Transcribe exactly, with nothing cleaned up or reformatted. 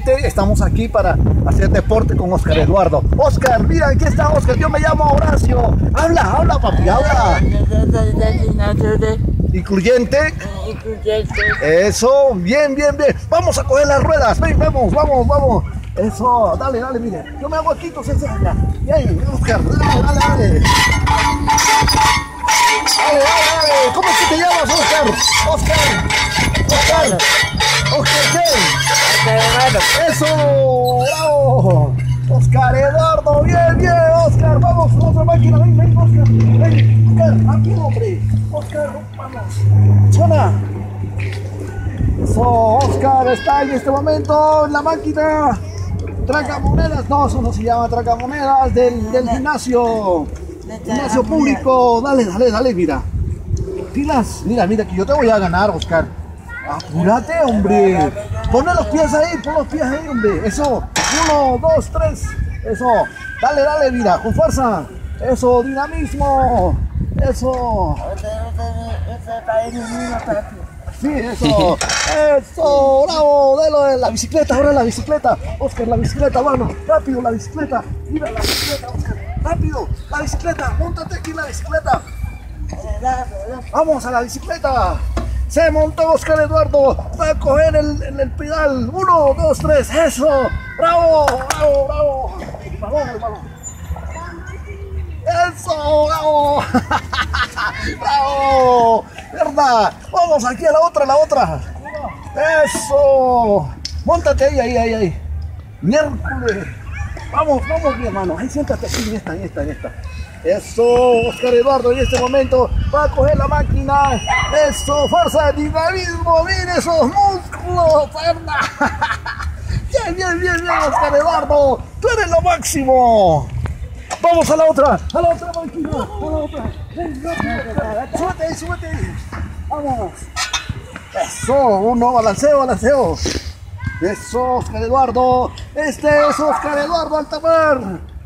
nuevamente estamos aquí para hacer deporte con Oscar Eduardo. Oscar, mira, aquí está Oscar, yo me llamo Horacio. Habla, habla papi, habla. Incluyente. Eso, bien, bien, bien. Vamos a coger las ruedas, ven, vamos, vamos, vamos. Eso, dale, dale, mire. Yo me hago aquí, entonces, y ahí, Oscar, dale, dale, dale. Dale, dale, dale. ¿Cómo es que te llamas, Oscar? Oscar. Oscar. Oscar, ¿qué? Eso, bravo. Oscar Eduardo, bien, bien, Oscar. Vamos, otra máquina, ven, ven, Oscar. Ven, Oscar, aquí, hombre. Oscar, vamos. Suena. Eso, Oscar está en este momento en la máquina. Tragamonedas, no, eso no se llama tragamonedas del, del gimnasio. Gimnasio público, dale, dale, dale, mira. Pilas, mira, mira, que yo te voy a ganar, Oscar. Apúrate, hombre. Pon los pies ahí, pon los pies ahí, hombre. Eso, uno, dos, tres. Eso, dale, dale, mira, con fuerza. Eso, dinamismo. Eso. Sí, eso. Eso, bravo. De lo de la bicicleta, ahora la bicicleta. Oscar, la bicicleta, bueno, rápido, la bicicleta. Mira la bicicleta, Oscar. Rápido, la bicicleta, móntate aquí en la bicicleta. Vamos a la bicicleta. Se montó Oscar Eduardo. Va a coger el, el, el pedal. Uno, dos, tres. Eso. Bravo, bravo, bravo. El balón, el balón. Eso, bravo. Bravo. ¿Verdad? Vamos aquí a la otra, a la otra. Eso. Móntate ahí, ahí, ahí, ahí. Miércoles. Vamos, vamos, mi hermano. Ahí siéntate aquí en esta, en esta, en esta. Eso, Oscar Eduardo en este momento va a coger la máquina. Eso, fuerza, dinamismo, mire esos músculos, perna. Bien, bien, bien, bien, Oscar Eduardo. Tú eres lo máximo. Vamos a la otra, a la otra máquina, a la otra. Ven, rápido. Súbete ahí, súbete ahí. Vamos. Eso, uno, balanceo, balanceo. Eso, Oscar Eduardo. Este es Oscar Eduardo Altamar.